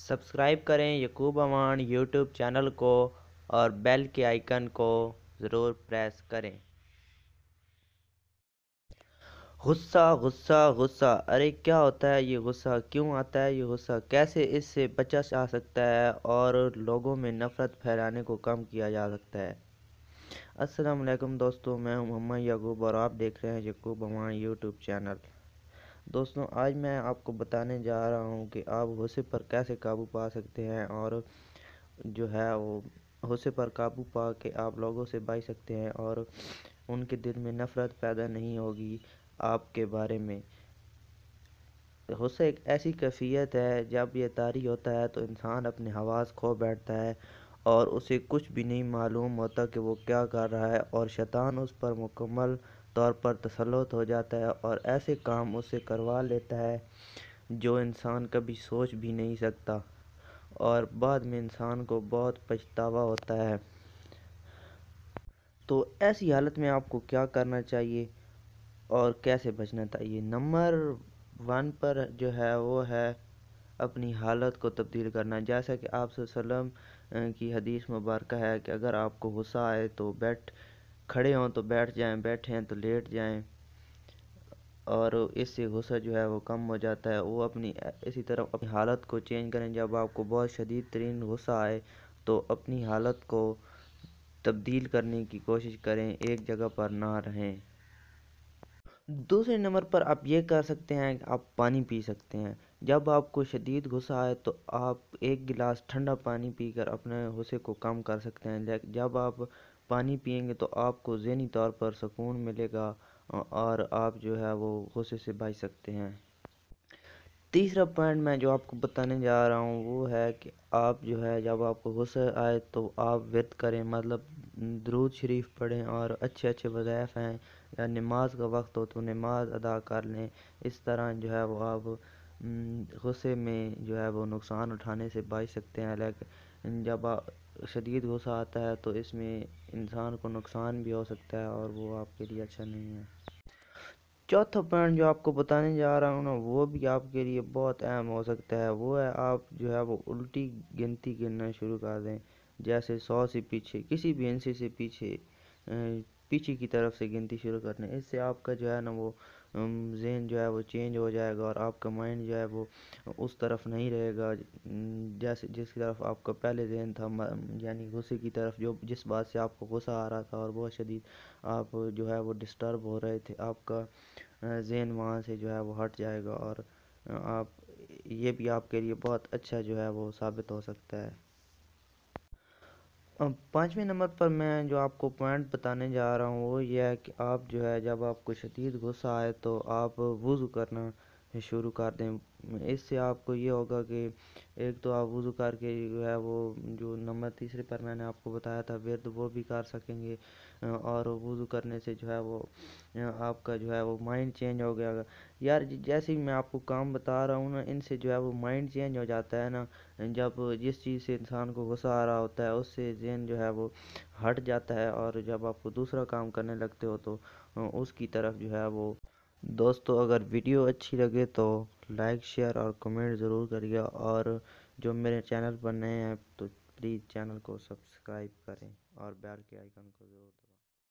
Subscribe करें यकूब अमान YouTube channel को और बेल के आइकन को ज़रूर प्रेस करें। गुस्सा गुस्सा गुस्सा, अरे क्या होता है ये गुस्सा, क्यों आता है ये गुस्सा, कैसे इससे बचा जा सकता है और लोगों में नफ़रत फैलाने को कम किया जा सकता है। अस्सलाम वालेकुम दोस्तों, मैं हूं मोहम्मद याकूब और आप देख रहे हैं यकूब अमान यूट्यूब चैनल। दोस्तों, आज मैं आपको बताने जा रहा हूं कि आप गुस्से पर कैसे काबू पा सकते हैं और जो है वो गुस्से पर काबू पा के आप लोगों से बच सकते हैं और उनके दिल में नफ़रत पैदा नहीं होगी आपके बारे में। गुस्सा एक ऐसी कैफियत है, जब ये तारी होता है तो इंसान अपने हवास खो बैठता है और उसे कुछ भी नहीं मालूम होता कि वो क्या कर रहा है और शैतान उस पर मुकम्मल तौर पर तसल्लुत हो जाता है और ऐसे काम उससे करवा लेता है जो इंसान कभी सोच भी नहीं सकता और बाद में इंसान को बहुत पछतावा होता है। तो ऐसी हालत में आपको क्या करना चाहिए और कैसे बचना चाहिए? नंबर 1 पर जो है वो है अपनी हालत को तब्दील करना। जैसा कि आप वसल्लम की हदीस मुबारक है कि अगर आपको गुस्सा आए तो खड़े हों तो बैठ जाएं, बैठे हैं तो लेट जाएं और इससे गुस्सा जो है वो कम हो जाता है। वो इसी तरह अपनी हालत को चेंज करें। जब आपको बहुत शदीद तरीन गुस्सा आए तो अपनी हालत को तब्दील करने की कोशिश करें, एक जगह पर ना रहें। दूसरे नंबर पर आप ये कर सकते हैं कि आप पानी पी सकते हैं। जब आपको शदीद गुस्सा आए तो आप एक गिलास ठंडा पानी पीकर अपने गुस्से को कम कर सकते हैं। जब आप पानी पिएंगे तो आपको ज़हनी तौर पर सुकून मिलेगा और आप जो है वो गुस्से से बच सकते हैं। तीसरा पॉइंट मैं जो आपको बताने जा रहा हूँ वो है कि आप जो है जब आपको गुस्सा आए तो आप विर्द करें, मतलब दुरूद शरीफ पढ़ें और अच्छे अच्छे वज़ाइफ हैं या नमाज का वक्त हो तो नमाज अदा कर लें। इस तरह जो है वो आप गुस्से में जो है वो नुकसान उठाने से बच सकते हैं। लेकिन जब शदीद गुस्सा आता है तो इसमें इंसान को नुकसान भी हो सकता है और वो आपके लिए अच्छा नहीं है। चौथा पॉइंट जो आपको बताने जा रहा हूँ ना, वो भी आपके लिए बहुत अहम हो सकता है। वो है आप जो है वो उल्टी गिनती गिनना शुरू कर दें। जैसे 100 से पीछे, किसी भी हिस्से से पीछे की तरफ से गिनती शुरू कर दें। इससे आपका जो है ना वो ज़हन जो है वो चेंज हो जाएगा और आपका माइंड जो है वो उस तरफ नहीं रहेगा जैसे जिसकी तरफ आपका पहले ज़हन था, यानी गुस्से की तरफ, जो जिस बात से आपको गुस्सा आ रहा था और बहुत शदीद आप जो है वो डिस्टर्ब हो रहे थे। आपका ज़हन वहाँ से जो है वो हट जाएगा और आप ये भी आपके लिए बहुत अच्छा जो है वो साबित हो सकता है। अब 5वें नंबर पर मैं जो आपको पॉइंट बताने जा रहा हूँ वो ये है कि आप जो है जब आपको शदीद गुस्सा आए तो आप वज़ू करना शुरू कर दें। इससे आपको ये होगा कि एक तो आप वज़ू करके जो है वो जो नंबर तीसरे पर मैंने आपको बताया था विर्द, वो भी कर सकेंगे और वज़ू करने से जो है वो आपका जो है वो माइंड चेंज हो गया। यार जैसे ही मैं आपको काम बता रहा हूँ ना, इनसे जो है वो माइंड चेंज हो जाता है ना। जब जिस चीज़ से इंसान को गुस्सा आ रहा होता है उससे ज़हन जो है वो हट जाता है और जब आपको दूसरा काम करने लगते हो तो उसकी तरफ जो है वो। दोस्तों, अगर वीडियो अच्छी लगे तो लाइक शेयर और कमेंट ज़रूर करिए और जो मेरे चैनल पर नए हैं तो प्लीज़ चैनल को सब्सक्राइब करें और बेल के आइकन को ज़रूर